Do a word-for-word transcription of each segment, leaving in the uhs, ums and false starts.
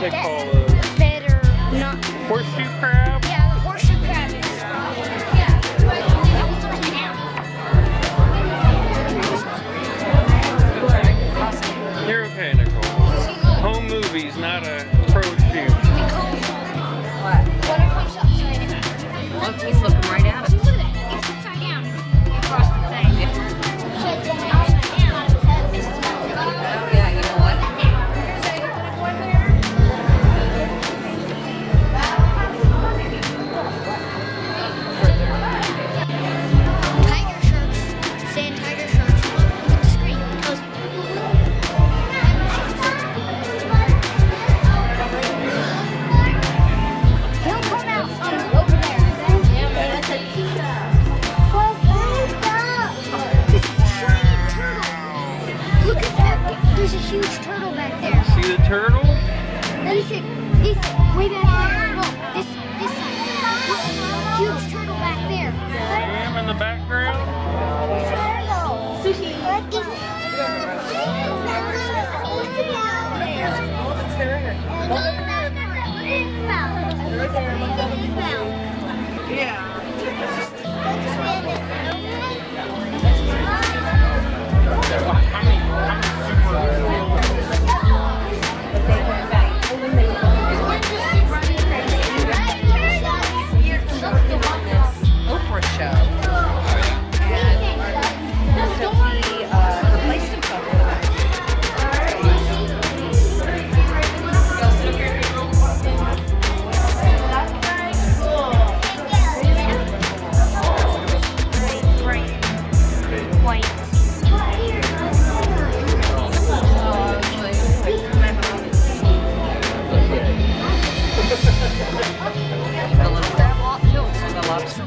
they call those? Better not. Horseshoe crab? Yeah, the horseshoe crab is. Yeah. That one's upside down. You're okay, Nicole. Home movies, not a pro shoot. What? When it comes upside down. Look, he's looking right at us. Look at that. It's upside down. Across the thing. Upside down. Yeah, you know what? Tiger shirts. Saying tiger shirts. Look at the screen. It tells you. He'll come out um, over there. Yeah, that's a This giant turtle. Look at that. There's a huge turtle back there. See the turtle? This is this way back there. No, this this side. Huge turtle back there. Sam in the background? Sushi. Oprah show. And so he uh, replaced himself with that. White. The little crab lobster? No, it's not a lobster.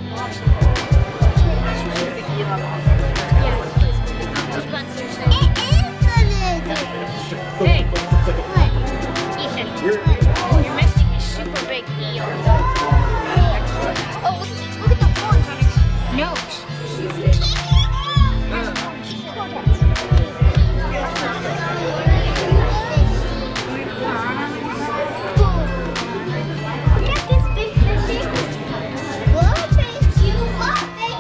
Hey, what? Ethan, you're missing a super big eel. Oh, look, look at the horns on its nose. Look at this big fishy. Whoa, thank you. Oh, thank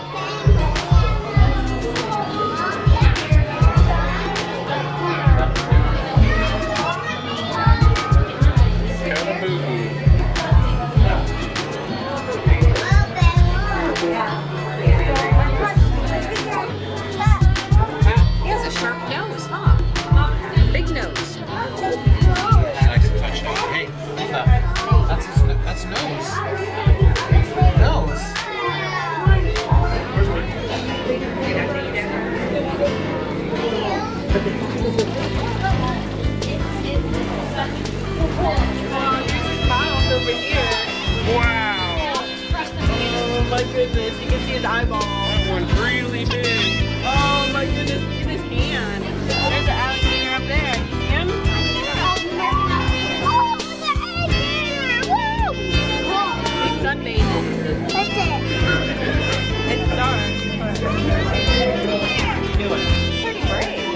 He has a sharp nose, huh? Big nose. Nice touch nose. Hey, that's his, that's nose. Nose. Wow! Oh my goodness, you can see his eyeball. That one's really big. Oh my goodness, look at his hand. There's an alligator up there. You see him? Oh, the alligator! Woo! He's sunbathing. That's it. It's dark. Pretty brave.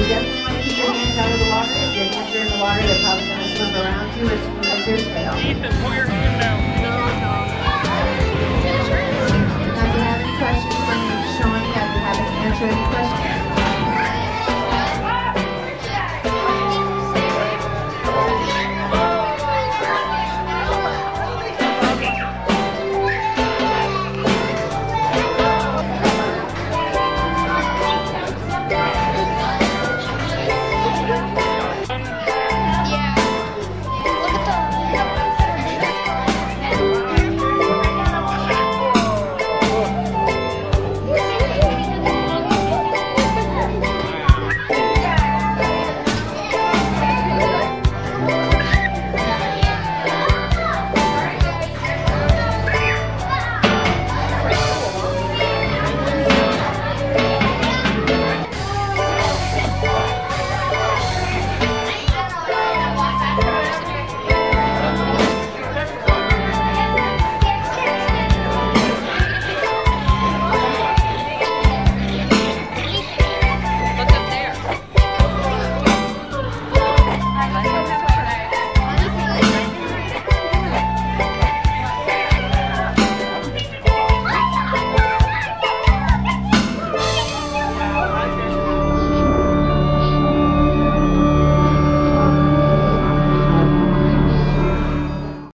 you definitely want to keep your hands out of the water. If your hands are in the water, they're probably going to swim around you or swim as their tail. Ethan, pull your hand out. Now, if you have any questions for me, Shawnee, I'd be happy to answer any questions.